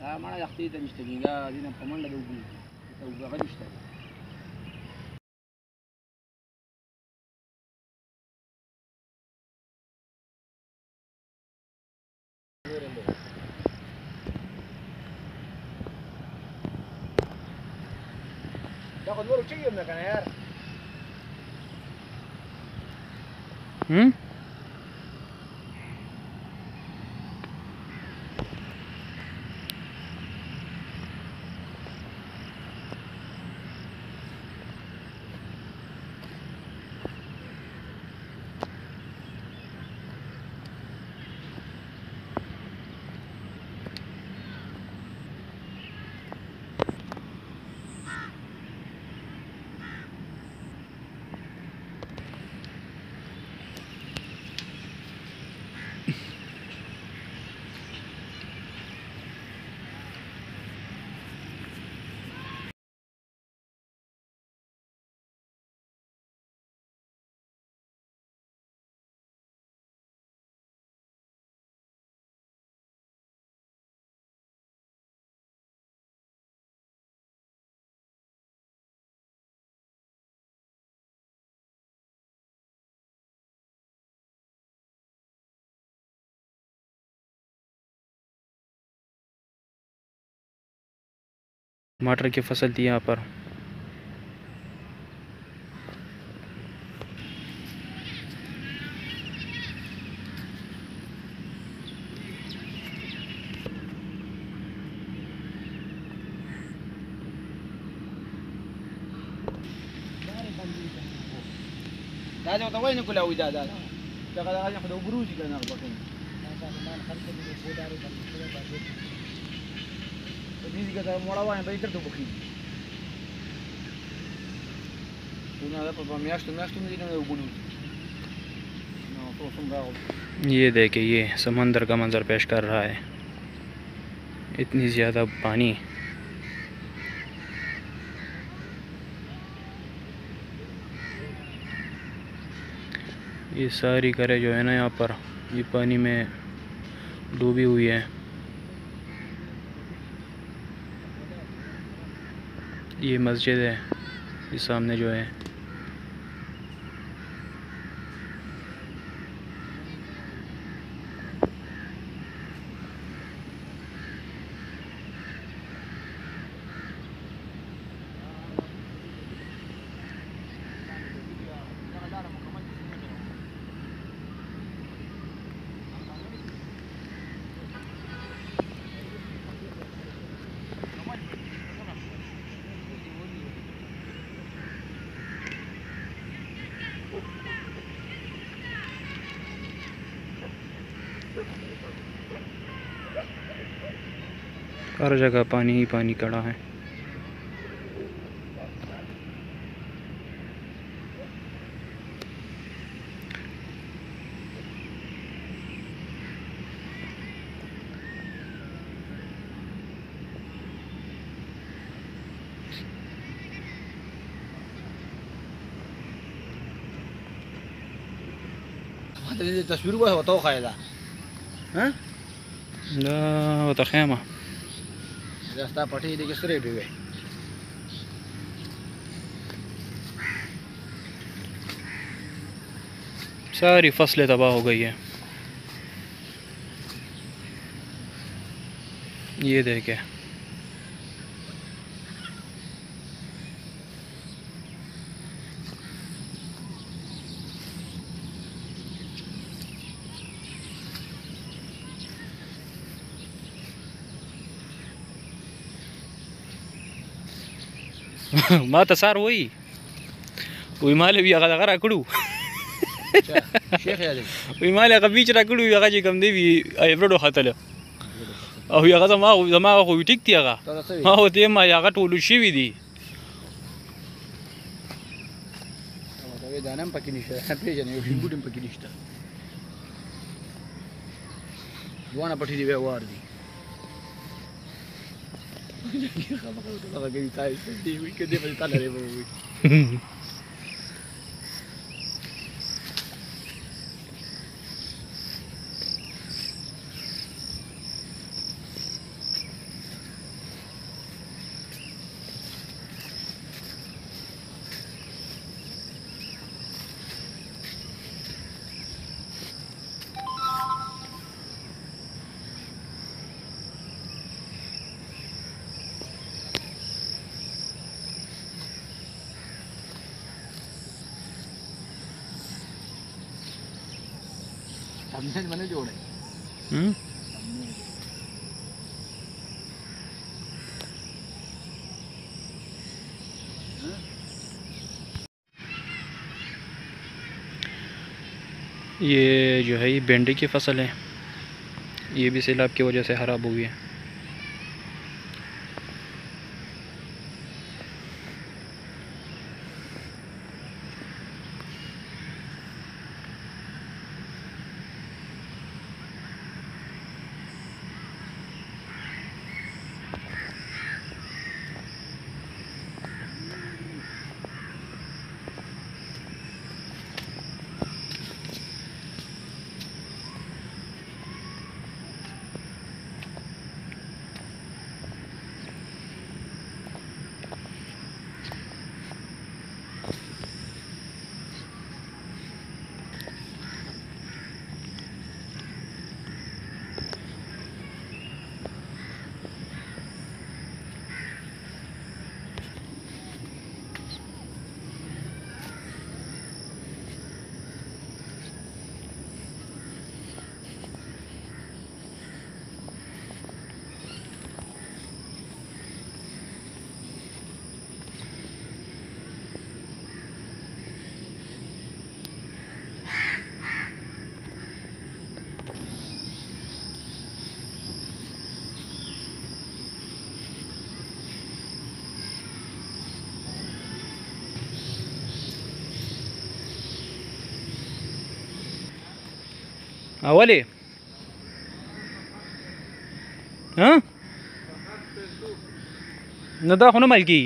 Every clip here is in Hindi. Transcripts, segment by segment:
mana yakti ta nishta giga dina pamanda da ubi ta uga ga nishta تاخذ ورق شيء منك انا يا टमाटर की फसल थी यहाँ पर। दादा तो वही निकला हुई दादा जगह जगह यहाँ तो बुरूजी करना पड़ता है तो बीज का मोड़ा हुआ है तो इधर तो बखी तो ना तो म्यास्ट में इधर वो बुरू ना तो सुन ये देखिए ये समंदर का मंजर पेश कर रहा है, इतनी ज़्यादा पानी। ये सारी घरें जो है ना यहाँ पर ये पानी में डूबी हुई है। ये मस्जिद है, ये सामने जो है हर जगह पानी ही पानी खड़ा है। तस्वीर को होता खाएगा हाँ لا وتخيمة रास्ता पटी देखिए स्ट्रेट हुए सारी फसलें तबाह हो गई है। ये देखे माता सार वही माले भी आगा लगा रखड़ू शेख याद वही माले का बीच रखड़ू आगा जी कम देवी एब्रोडो खातले और आगा तो माँ को ठीक थी आगा हाँ होती है माँ आगा टोलू शिवी दी ये दाना पकिनिश्ता पे जाने ये गुडम पकिनिश्ता दुआना पटी दी व्यवहार दी लगा के ताई दी वी के दे पता ले वो thumbnail મને જોડે ये जो है ये भिंडी की फसल है, ये भी सैलाब की वजह से खराब हुई है। Awali? ها؟ ندا خونه ملکی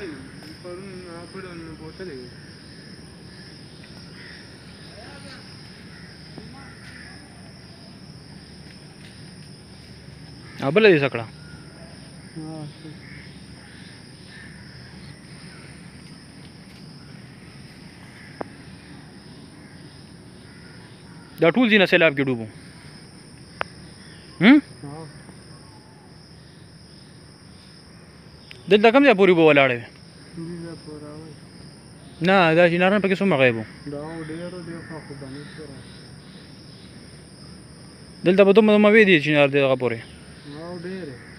abel di sakla دا ټول ځینې سیلاب کې ډوبو دلته کوم ځای پورې به ولاړې نه دا چیناران پکې څومره غیب وو دلته به دومره وې دي چینار دغه پورې